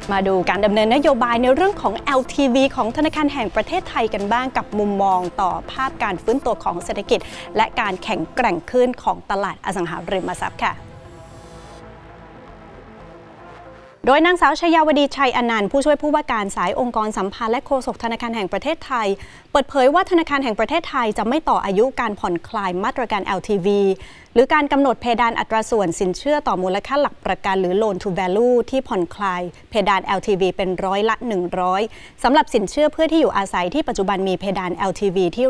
มาดูการดำเนินนโยบายในเรื่องของ LTV ของธนาคารแห่งประเทศไทยกันบ้างกับมุมมองต่อภาพการฟื้นตัวของเศรษฐกิจและการแข็งแกร่งขึ้นของตลาดอสังหาริมทรัพย์ค่ะโดยนางสาวชยาวดีชัยอนันต์ผู้ช่วยผู้ว่าการสายองค์กรสัมพันธ์และโฆษกธนาคารแห่งประเทศไทยเปิดเผยว่าธนาคารแห่งประเทศไทยจะไม่ต่ออายุการผ่อนคลายมาตรการ LTV หรือการกำหนดเพดานอัตราส่วนสินเชื่อต่อมูลค่าหลักประกันหรือ Loan to Value ที่ผ่อนคลายเพดาน LTV เป็น100% สำหรับสินเชื่อเพื่อที่อยู่อาศัยที่ปัจจุบันมีเพดาน LTV ที่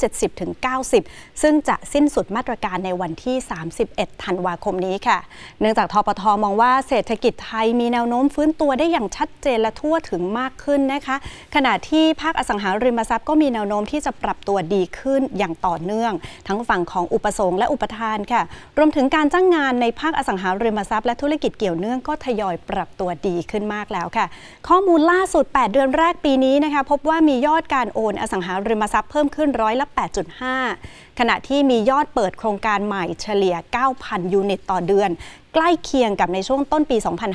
70-90%ซึ่งจะสิ้นสุดมาตรการในวันที่31ธันวาคมนี้ค่ะเนื่องจากธปท.มองว่าเศรษฐกิจไทยมีแนวโน้มฟื้นตัวได้อย่างชัดเจนและทั่วถึงมากขึ้นนะคะขณะที่ภาคอสังหาริมทรัพย์ก็มีแนวโน้มที่จะปรับตัวดีขึ้นอย่างต่อเนื่องทั้งฝั่งของอุปสงค์และอุปทานค่ะรวมถึงการจ้างงานในภาคอสังหาริมทรัพย์และธุรกิจเกี่ยวเนื่องก็ทยอยปรับตัวดีขึ้นมากแล้วค่ะข้อมูลล่าสุด8เดือนแรกปีนี้นะคะพบว่ามียอดการโอนอสังหาริมทรัพย์เพิ่มขึ้น8.5%ขณะที่มียอดเปิดโครงการใหม่เฉลี่ย 9,000 ยูนิตต่อเดือนใกล้เคียงกับในช่วงต้นปี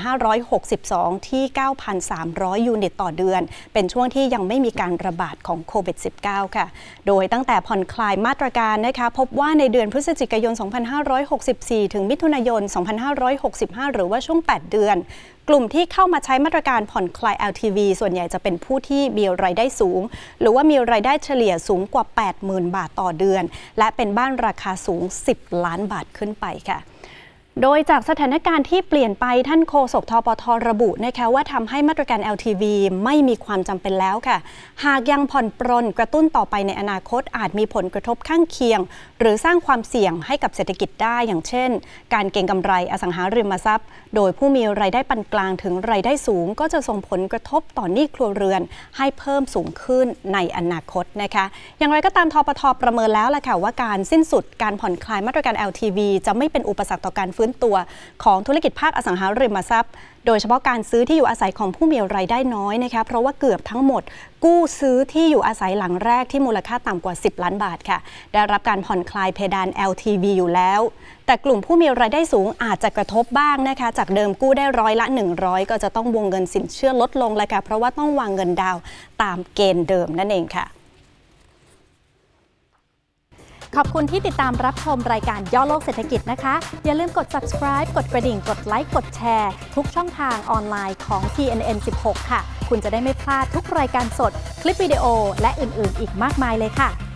2562 ที่ 9,300 ยูนิตต่อเดือนเป็นช่วงที่ยังไม่มีการระบาดของโควิด -19 ค่ะโดยตั้งแต่ผ่อนคลายมาตรการนะคะพบว่าในเดือนพฤศจิกายน 2564 ถึงมิถุนายน 2565 หรือว่าช่วง 8 เดือนกลุ่มที่เข้ามาใช้มาตรการผ่อนคลาย LTV ส่วนใหญ่จะเป็นผู้ที่มีรายได้สูงหรือว่ามีรายได้เฉลี่ยสูงกว่า 80,000 บาทต่อเดือนและเป็นบ้านราคาสูง 10 ล้านบาทขึ้นไปค่ะโดยจากสถานการณ์ที่เปลี่ยนไปท่านโฆษกธปท.ระบุนะคะว่าทำให้มาตรการ LTV ไม่มีความจำเป็นแล้วค่ะหากยังผ่อนปรนกระตุ้นต่อไปในอนาคตอาจมีผลกระทบข้างเคียงหรือสร้างความเสี่ยงให้กับเศรษฐกิจได้อย่างเช่นการเก็งกำไรอสังหาริมทรัพย์โดยผู้มีรายได้ปานกลางถึงรายได้สูงก็จะส่งผลกระทบต่อหนี้ครัวเรือนให้เพิ่มสูงขึ้นในอนาคตนะคะอย่างไรก็ตามธปท.ประเมินแล้วล่ะค่ะว่าการสิ้นสุดการผ่อนคลายมาตรการ LTV จะไม่เป็นอุปสรรคต่อการฟื้นตัวของธุรกิจภาคอสังหาริมทรัพย์โดยเฉพาะการซื้อที่อยู่อาศัยของผู้มีรายได้น้อยนะคะเพราะว่าเกือบทั้งหมดกู้ซื้อที่อยู่อาศัยหลังแรกที่มูลค่าต่ำกว่า10ล้านบาทค่ะได้รับการผ่อนคลายเพดาน LTV อยู่แล้วแต่กลุ่มผู้มีรายได้สูงอาจจะกระทบบ้างนะคะจากเดิมกู้ได้100%ก็จะต้องวงเงินสินเชื่อลดลงเลยค่ะเพราะว่าต้องวางเงินดาวน์ตามเกณฑ์เดิมนั่นเองค่ะขอบคุณที่ติดตามรับชมรายการย่อโลกเศรษฐกิจนะคะอย่าลืมกด subscribe กดกระดิ่งกดไลค์กดแชร์ทุกช่องทางออนไลน์ของ TNN 16 ค่ะคุณจะได้ไม่พลาดทุกรายการสดคลิปวิดีโอและอื่นๆอีกมากมายเลยค่ะ